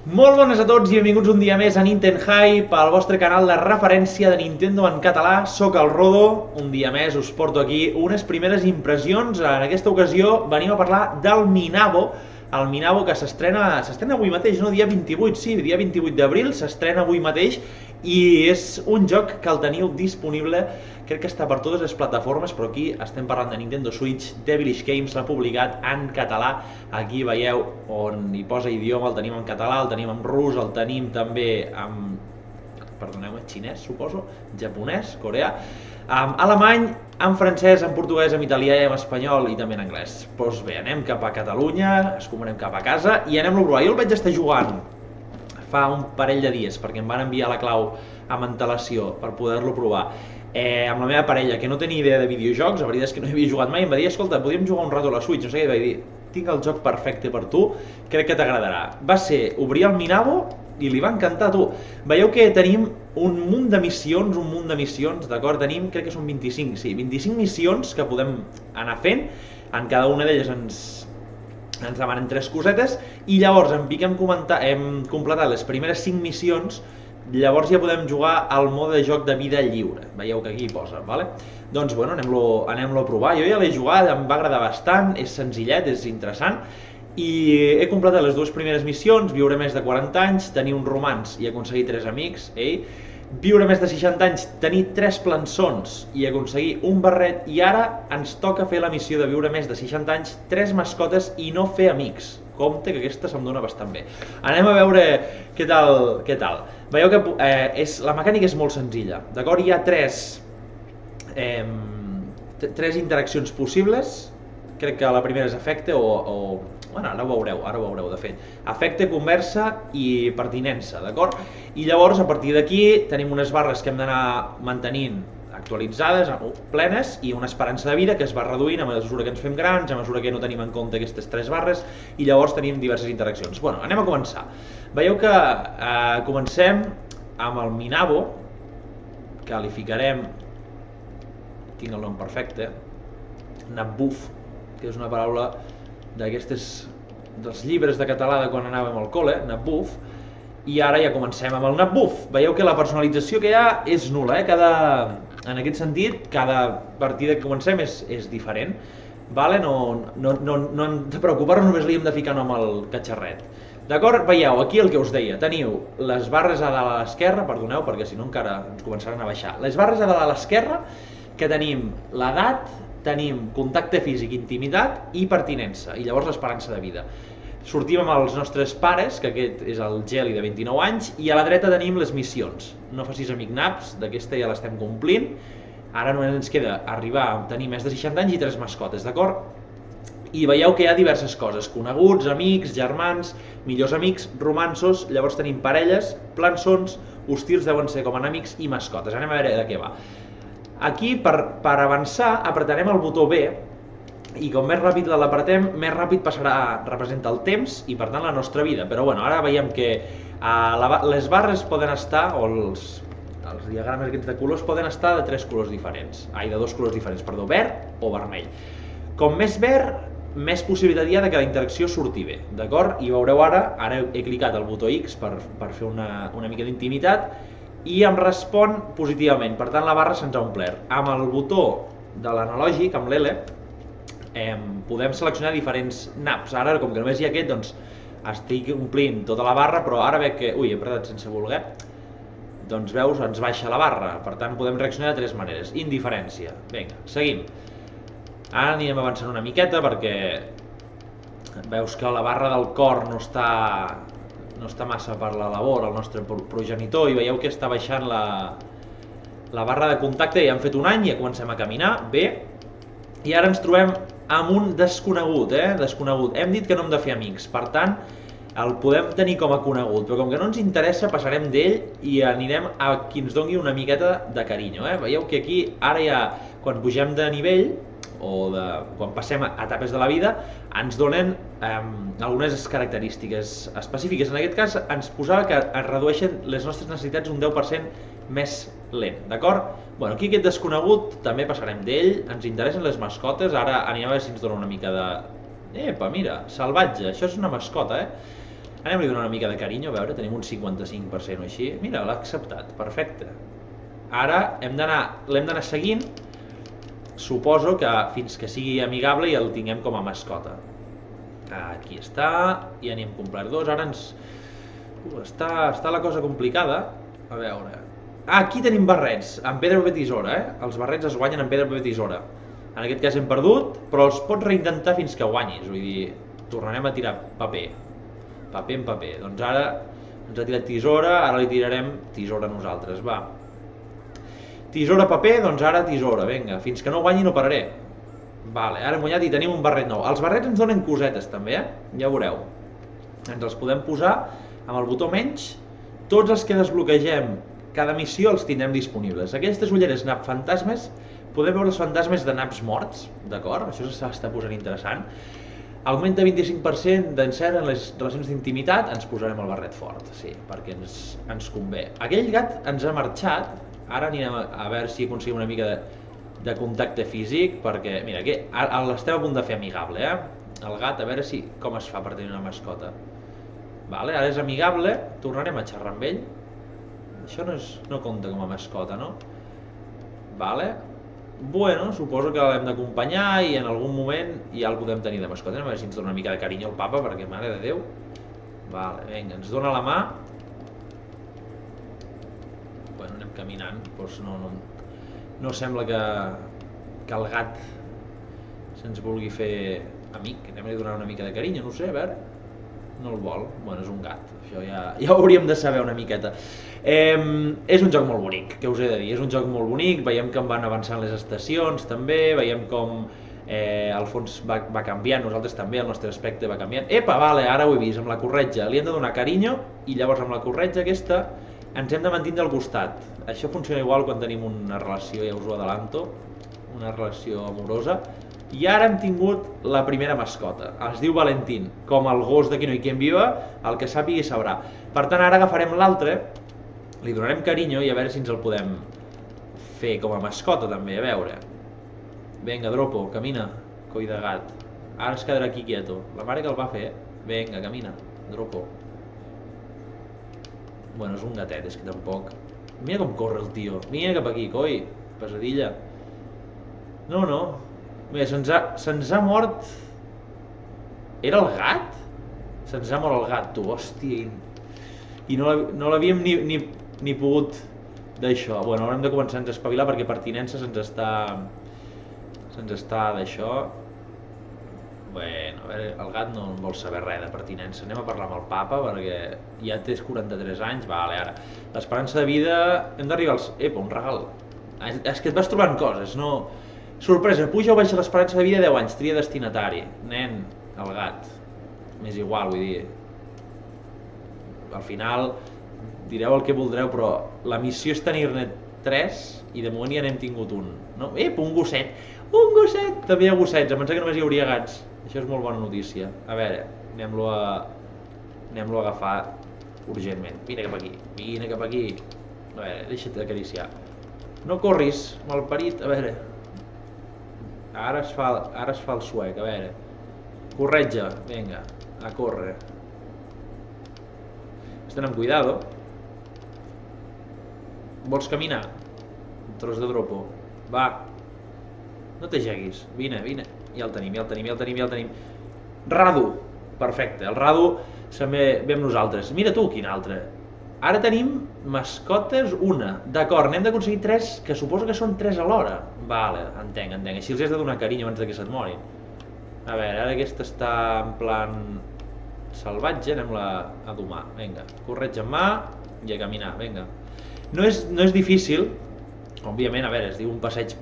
Molt bones a tots i benvinguts un dia més a Nintendo Hype, el vostre canal de referència de Nintendo en català. Soc el Rodo, un dia més us porto aquí unes primeres impressions. En aquesta ocasió venim a parlar del Minabo, el Minabo que s'estrena avui mateix, no? Dia 28, sí, dia 28 d'abril, s'estrena avui mateix i és un joc que el teniu disponible, crec que està per totes les plataformes, però aquí estem parlant de Nintendo Switch. Devilish Games l'ha publicat en català, aquí veieu on hi posa idioma, el tenim en català, el tenim en rus, el tenim també en, perdoneu-me, xinès, suposo, japonès, coreà, alemany, en francès, en portuguès, en italià, en espanyol i també en anglès. Doncs bé, anem cap a Catalunya, escombrenem cap a casa i anem-lo a provar. Jo el vaig estar jugant fa un parell de dies perquè em van enviar la clau amb antelació per poder-lo provar amb la meva parella, que no tenia idea de videojocs. La veritat és que no hi havia jugat mai. Em va dir, escolta, podríem jugar un rato a la Switch, no sé què, i vaig dir, tinc el joc perfecte per tu, crec que t'agradarà. Va ser obrir el Minabo i li va encantar, tu. Veieu que tenim un munt de missions, d'acord? Tenim, crec que són 25, sí, 25 missions que podem anar fent. En cada una d'elles ens demanen 3 cosetes i llavors hem completat les primeres 5 missions. Llavors ja podem jugar al mode de joc de vida lliure, veieu que aquí hi posa, vale? Doncs bueno, anem-lo a provar. Jo ja l'he jugat, em va agradar bastant, és senzillet, és interessant i he completat les 2 primeres missions: viure més de 40 anys, tenir un romans i aconseguir 3 amics, viure més de 60 anys, tenir 3 plançons i aconseguir un barret, i ara ens toca fer la missió de viure més de 60 anys, 3 mascotes i no fer amics. Compte que aquesta se'm dona bastant bé. Anem a veure què tal. Veieu que la mecànica és molt senzilla, d'acord? Hi ha 3 interaccions possibles. Crec que la primera és efecte o... Bueno, ara ho veureu, de fet. Efecte, conversa i pertinença, d'acord? I llavors, a partir d'aquí, tenim unes barres que hem d'anar mantenint actualitzades, plenes, i una esperança de vida que es va reduint a mesura que ens fem grans, a mesura que no tenim en compte aquestes 3 barres, i llavors tenim diverses interaccions. Bueno, anem a començar. Veieu que comencem amb el Minabo, que li ficarem, tinc el nom perfecte, Nabuf, que és una paraula d'aquestes dels llibres de català de quan anàvem al col·le, Nabuf, i ara ja comencem amb el Nabuf. Veieu que la personalització que hi ha és nul·la, en aquest sentit, cada partida que comencem és diferent, vale? No hem de preocupar-nos, només li hem de ficar nom al catxarret. D'acord? Veieu, aquí el que us deia, teniu les barres a dalt a l'esquerra, perdoneu, perquè si no encara ens començaran a baixar, les barres a dalt a l'esquerra, que tenim l'edat, tenim contacte físic, intimitat i pertinença, i llavors l'esperança de vida. Sortim amb els nostres pares, que aquest és el Geli de 29 anys, i a la dreta tenim les missions. No facis amic naps, d'aquesta ja l'estem complint. Ara només ens queda arribar a tenir més de 60 anys i 3 mascotes, d'acord? I veieu que hi ha diverses coses: coneguts, amics, germans, millors amics, romanços, llavors tenim parelles, plançons, hostils deuen ser com a enemics, i mascotes. Anem a veure de què va. Aquí, per avançar, apretarem el botó B, i com més ràpid l'apretem, més ràpid passarà a representar el temps i per tant la nostra vida. Però bueno, ara veiem que les barres poden estar, o els diagrames aquests de colors poden estar de 3 colors diferents, de 2 colors diferents, perdó, verd o vermell. Com més verd, més possibilitat hi ha que la interacció surti bé, d'acord? I veureu ara he clicat el botó X per fer una mica d'intimitat i em respon positivament, per tant la barra se'ns ha omplert. Amb el botó de l'analògic, amb l'L, podem seleccionar diferents naps. Ara, com que només hi ha aquest, doncs estic omplint tota la barra, però ara veig que... Ui, he apretat sense voler. Doncs veus, ens baixa la barra. Per tant, podem reaccionar de 3 maneres. Indiferència. Vinga, seguim. Ara anirem avançant una miqueta perquè veus que la barra del cor no està massa per la labor, el nostre progenitor, i veieu que està baixant la barra de contacte. Ja hem fet un any, ja comencem a caminar. Bé. I ara ens trobem amb un desconegut, desconegut. Hem dit que no hem de fer amics, per tant, el podem tenir com a conegut, però com que no ens interessa, passarem d'ell i anirem a qui ens doni una miqueta de carinyo. Veieu que aquí, ara ja, quan pugem de nivell, o quan passem a etapes de la vida, ens donen algunes característiques específiques. En aquest cas, ens posava que es redueixen les nostres necessitats un 10% més lent, d'acord? Bueno, aquí aquest desconegut també passarem d'ell, ens interessen les mascotes, ara anirem a veure si ens dona una mica de... Epa, mira, salvatge, això és una mascota, Anem-li donant una mica de carinyo, a veure, tenim un 55% o així. Mira, l'ha acceptat, perfecte. Ara l'hem d'anar seguint, suposo que fins que sigui amigable i el tinguem com a mascota. Aquí està, ja n'hi hem complert 2, ara ens... Està la cosa complicada, a veure... Aquí tenim barrets, amb pedra, paper, tisora, Els barrets es guanyen amb pedra, paper, tisora. En aquest cas hem perdut, però els pots reintentar fins que guanyis, vull dir, tornarem a tirar paper. Paper en paper, doncs ara ens ha tirat tisora, ara li tirarem tisora a nosaltres, va. Tisora, paper, doncs ara tisora, vinga, fins que no guanyi no pararé. Vale, ara hem guanyat i tenim un barret nou. Els barrets ens donen cosetes també, ja veureu. Ens els podem posar amb el botó menys, tots els que desbloquegem cada missió els tindrem disponibles. Aquestes ulleres nap fantasmes, podem veure els fantasmes de naps morts, d'acord? Això s'està posant interessant. Augmenta 25% d'encert en les relacions d'intimitat, ens posarem el barret fort, sí, perquè ens convé. Aquell gat ens ha marxat, ara anirem a veure si aconseguim una mica de contacte físic, perquè, mira, l'estem a punt de fer amigable, El gat, a veure com es fa per tenir una mascota. Vale, ara és amigable, tornarem a xerrar amb ell. Això no compta com a mascota, no? Vale. Bueno, suposo que l'hem d'acompanyar i en algun moment ja el podem tenir de mascota. A veure si ens dona una mica de carinyo el papa, perquè mare de Déu. Vale, vinga, ens dona la mà. Bueno, anem caminant, doncs no sembla que el gat se'ns vulgui fer amic. Anem-li a donar una mica de carinyo, no sé, a veure. No el vol, bueno, és un gat, això ja ho hauríem de saber una miqueta. És un joc molt bonic, què us he de dir, és un joc molt bonic, veiem com van avançant les estacions també, veiem com el fons va canviant, nosaltres també, el nostre aspecte va canviant. Epa, vale, ara ho he vist, amb la corretja, li hem de donar carinyo i llavors amb la corretja aquesta ens hem de mantindre al costat. Això funciona igual quan tenim una relació, ja us ho adelanto, una relació amorosa. I ara hem tingut la primera mascota, es diu Valentín, com el gos de Qui no hi quien viva, el que sàpiga sabrà. Per tant, ara agafarem l'altre, li donarem carinyo i a veure si ens el podem fer com a mascota també, a veure. Vinga, Dropo, camina, coll de gat. Ara es quedarà aquí quieto, la mare que el va fer, vinga, camina, Dropo. Bueno, és un gatet, és que tampoc... Mira com corre el tio, vine cap aquí, coi, pesadilla. No, bé, se'ns ha mort... Era el gat? Se'ns ha mort el gat, tu, hòstia. I no l'havíem ni pogut d'això. Bueno, haurem de començar a espavilar perquè pertinença se'ns està d'això. Bueno, a veure, el gat no vol saber res de pertinença. Anem a parlar amb el papa perquè ja tens 43 anys. Vale, ara. L'esperança de vida... Hem d'arribar als... Epa, un regal. És que et vas trobant coses, no... Sorpresa, puja o baixa l'esperança de vida 10 anys, tria destinatari. Nen, el gat. M'és igual, vull dir. Al final, direu el que voldreu, però la missió és tenir-ne 3 i de moment ja n'hem tingut un. No? Un gosset! Un gosset! També hi ha gossets, em pensava que només hi hauria gats. Això és molt bona notícia. A veure, anem-lo a agafar urgentment. Vine cap aquí, vine cap aquí. A veure, deixa't acariciar. No corris, malparit, a veure... Ara es fa el suec, a veure. Corretja, vinga, a córrer. Estan amb cuidado. Vols caminar? Un tros de Dropo. Va. No t'ajeguis, vine. Ja el tenim. Radu. Perfecte, el Radu ve amb nosaltres. Mira tu, quin altre. Ara tenim mascotes una. D'acord, n'hem d'aconseguir 3, que suposo que són 3 alhora. Vale, entenc. Així els has de donar carinyo abans que se't morin. A veure, ara aquesta està en plan salvatge, anem-la a domar. Vinga, corretja en mà i a caminar, vinga. No és difícil, òbviament, a veure, es diu un passeig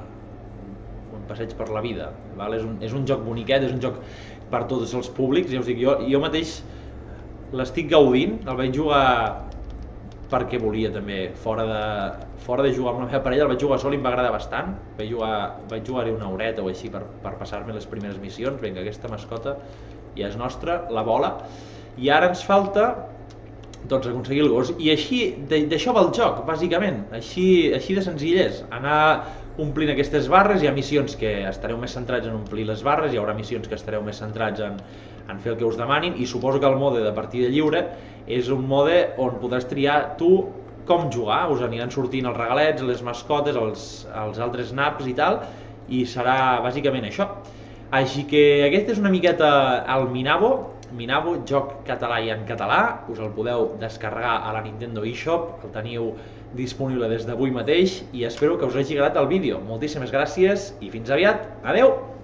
per la vida. És un joc boniquet, és un joc per tots els públics, ja us dic, jo mateix l'estic gaudint, el vaig jugar perquè volia també, fora de jugar amb la meva parella, el vaig jugar sol i em va agradar bastant, vaig jugar-hi una horeta o així per passar-me les primeres missions. Vinga, aquesta mascota ja és nostra, la bola, i ara ens falta doncs aconseguir el gos, i així, d'això va el joc, bàsicament, així de senzill és, anar omplint aquestes barres. Hi ha missions que estareu més centrats en omplir les barres, hi haurà missions que estareu més centrats en en fer el que us demanin, i suposo que el mode de partida lliure és un mode on podràs triar tu com jugar, us aniran sortint els regalets, les mascotes, els altres naps i tal, i serà bàsicament això. Així que aquest és una miqueta el Minabo, joc català i en català, us el podeu descarregar a la Nintendo eShop, el teniu disponible des d'avui mateix i espero que us hagi agradat el vídeo. Moltíssimes gràcies i fins aviat, adeu!